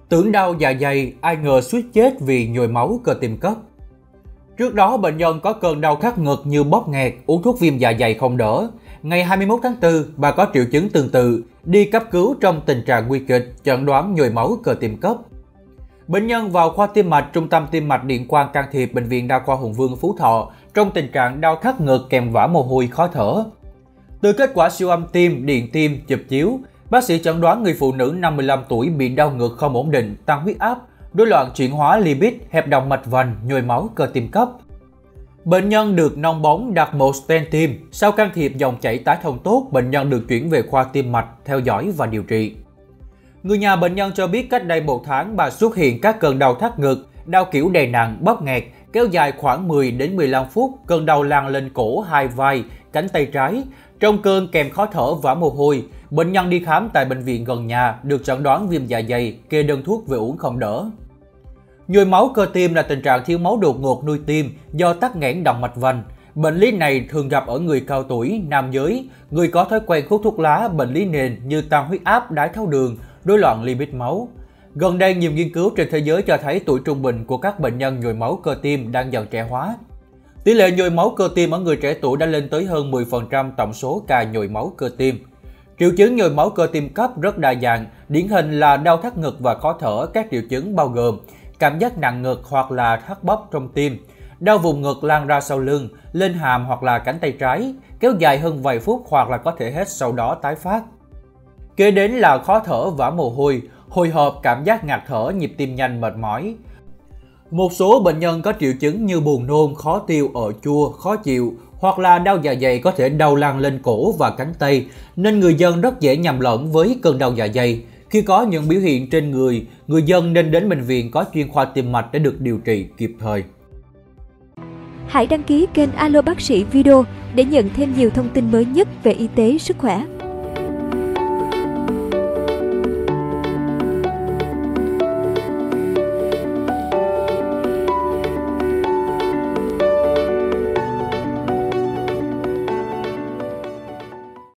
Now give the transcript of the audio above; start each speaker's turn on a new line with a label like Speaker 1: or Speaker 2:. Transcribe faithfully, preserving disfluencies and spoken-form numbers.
Speaker 1: Tưởng đau dạ dày, ai ngờ suýt chết vì nhồi máu cơ tim cấp. Trước đó, bệnh nhân có cơn đau thắt ngực như bóp nghẹt, uống thuốc viêm dạ dày không đỡ. Ngày hai mươi mốt tháng tư, bà có triệu chứng tương tự, đi cấp cứu trong tình trạng nguy kịch, chẩn đoán nhồi máu cơ tim cấp. Bệnh nhân vào khoa tim mạch, Trung tâm Tim mạch Điện quang can thiệp Bệnh viện Đa khoa Hùng Vương, Phú Thọ trong tình trạng đau thắt ngực kèm vã mồ hôi, khó thở. Từ kết quả siêu âm tim, điện tim, chụp chiếu, bác sĩ chẩn đoán người phụ nữ năm mươi lăm tuổi bị đau ngực không ổn định, tăng huyết áp, rối loạn chuyển hóa lipid, hẹp động mạch vành, nhồi máu cơ tim cấp. Bệnh nhân được nong bóng đặt một stent tim. Sau can thiệp dòng chảy tái thông tốt, bệnh nhân được chuyển về khoa tim mạch theo dõi và điều trị. Người nhà bệnh nhân cho biết cách đây một tháng bà xuất hiện các cơn đau thắt ngực, đau kiểu đè nặng, bóp nghẹt, kéo dài khoảng mười đến mười lăm phút, cơn đau lan lên cổ, hai vai, cánh tay trái. Trong cơn kèm khó thở, vã mồ hôi, bệnh nhân đi khám tại bệnh viện gần nhà, được chẩn đoán viêm dạ dày, kê đơn thuốc về uống không đỡ. Nhồi máu cơ tim là tình trạng thiếu máu đột ngột nuôi tim do tắc nghẽn động mạch vành. Bệnh lý này thường gặp ở người cao tuổi, nam giới, người có thói quen hút thuốc lá, bệnh lý nền như tăng huyết áp, đái tháo đường, rối loạn lipid máu. Gần đây, nhiều nghiên cứu trên thế giới cho thấy tuổi trung bình của các bệnh nhân nhồi máu cơ tim đang dần trẻ hóa. Tỷ lệ nhồi máu cơ tim ở người trẻ tuổi đã lên tới hơn mười phần trăm tổng số ca nhồi máu cơ tim. Triệu chứng nhồi máu cơ tim cấp rất đa dạng, điển hình là đau thắt ngực và khó thở. Các triệu chứng bao gồm cảm giác nặng ngực hoặc là thắt bóp trong tim, đau vùng ngực lan ra sau lưng, lên hàm hoặc là cánh tay trái, kéo dài hơn vài phút hoặc là có thể hết sau đó tái phát. Kế đến là khó thở, vã mồ hôi, hồi hộp, cảm giác ngạt thở, nhịp tim nhanh, mệt mỏi. Một số bệnh nhân có triệu chứng như buồn nôn, khó tiêu, ợ chua, khó chịu hoặc là đau dạ dày có thể đau lan lên cổ và cánh tay, nên người dân rất dễ nhầm lẫn với cơn đau dạ dày. Khi có những biểu hiện trên người, người dân nên đến bệnh viện có chuyên khoa tim mạch để được điều trị kịp thời.
Speaker 2: Hãy đăng ký kênh Alo Bác sĩ Video để nhận thêm nhiều thông tin mới nhất về y tế, sức khỏe.